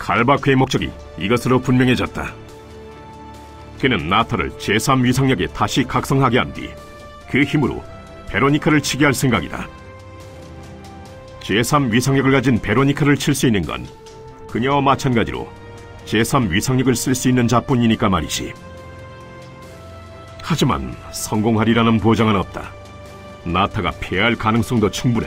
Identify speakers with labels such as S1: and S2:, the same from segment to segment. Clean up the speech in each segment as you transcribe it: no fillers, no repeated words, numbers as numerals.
S1: 칼바크의 목적이 이것으로 분명해졌다. 그는 나타를 제3위상력에 다시 각성하게 한 뒤 그 힘으로 베로니카를 치게 할 생각이다. 제3위상력을 가진 베로니카를 칠 수 있는 건 그녀와 마찬가지로 제3위상력을 쓸 수 있는 자뿐이니까 말이지. 하지만 성공하리라는 보장은 없다. 나타가 패할 가능성도 충분해.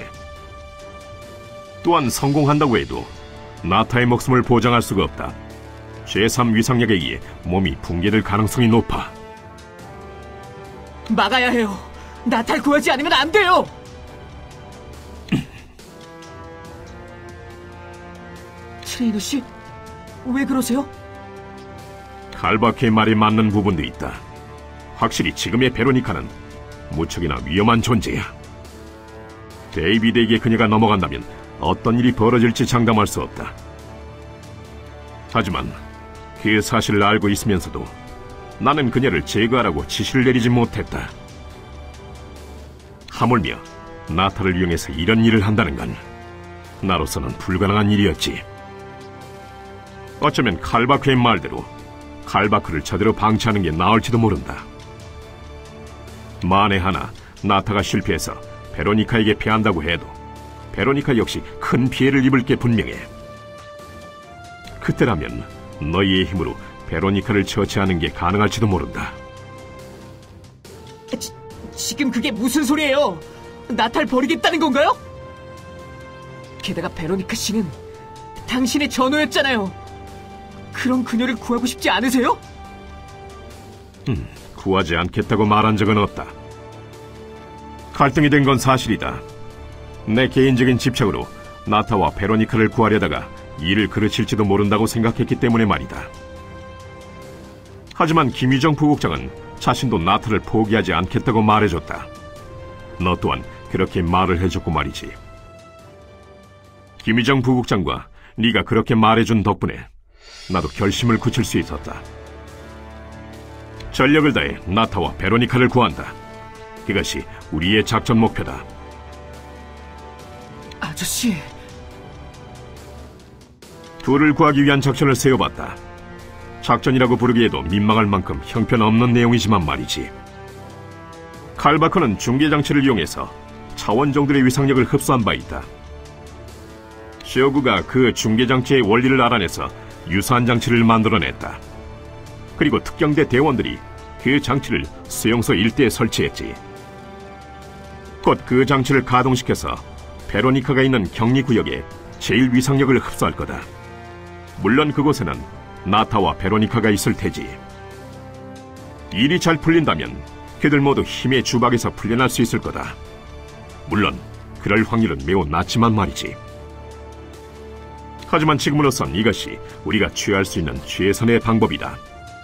S1: 또한 성공한다고 해도 나타의 목숨을 보장할 수가 없다. 제3위상력에 의해 몸이 붕괴될 가능성이 높아.
S2: 막아야 해요. 나타를 구하지 않으면 안 돼요. 트레이너 씨, 왜 그러세요?
S1: 칼바크의 말에 맞는 부분도 있다. 확실히 지금의 베로니카는 무척이나 위험한 존재야. 데이비드에게 그녀가 넘어간다면 어떤 일이 벌어질지 장담할 수 없다. 하지만 그 사실을 알고 있으면서도 나는 그녀를 제거하라고 지시를 내리지 못했다. 하물며 나타를 이용해서 이런 일을 한다는 건 나로서는 불가능한 일이었지. 어쩌면 칼바크의 말대로 칼바크를 저대로 방치하는 게 나을지도 모른다. 만에 하나 나타가 실패해서 베로니카에게 패한다고 해도 베로니카 역시 큰 피해를 입을 게 분명해. 그때라면 너희의 힘으로 베로니카를 처치하는 게 가능할지도 모른다.
S2: 지금 그게 무슨 소리예요? 나타를 버리겠다는 건가요? 게다가 베로니카 씨는 당신의 전우였잖아요. 그런 그녀를 구하고 싶지 않으세요?
S1: 구하지 않겠다고 말한 적은 없다. 갈등이 된 건 사실이다. 내 개인적인 집착으로 나타와 베로니카를 구하려다가 일을 그르칠지도 모른다고 생각했기 때문에 말이다. 하지만 김유정 부국장은 자신도 나타를 포기하지 않겠다고 말해줬다. 너 또한 그렇게 말을 해줬고 말이지. 김유정 부국장과 네가 그렇게 말해준 덕분에 나도 결심을 굳힐 수 있었다. 전력을 다해 나타와 베로니카를 구한다. 그것이 우리의 작전 목표다.
S2: 아저씨...
S1: 둘을 구하기 위한 작전을 세워봤다. 작전이라고 부르기에도 민망할 만큼 형편없는 내용이지만 말이지. 칼바크는 중계장치를 이용해서 차원종들의 위상력을 흡수한 바 있다. 쇼구가 그 중계장치의 원리를 알아내서 유사한 장치를 만들어냈다. 그리고 특경대 대원들이 그 장치를 수용소 일대에 설치했지. 곧 그 장치를 가동시켜서 베로니카가 있는 격리구역에 제1위상력을 흡수할 거다. 물론 그곳에는 나타와 베로니카가 있을 테지. 일이 잘 풀린다면 그들 모두 힘의 주박에서 풀려날 수 있을 거다. 물론 그럴 확률은 매우 낮지만 말이지. 하지만 지금으로선 이것이 우리가 취할 수 있는 최선의 방법이다.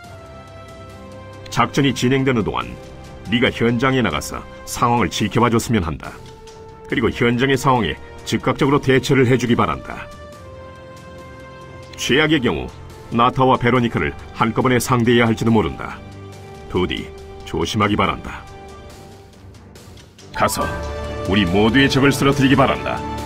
S1: 작전이 진행되는 동안 네가 현장에 나가서 상황을 지켜봐줬으면 한다. 그리고 현장의 상황에 즉각적으로 대처를 해주기 바란다. 최악의 경우 나타와 베로니카를 한꺼번에 상대해야 할지도 모른다. 부디 조심하기 바란다. 가서 우리 모두의 적을 쓰러뜨리기 바란다.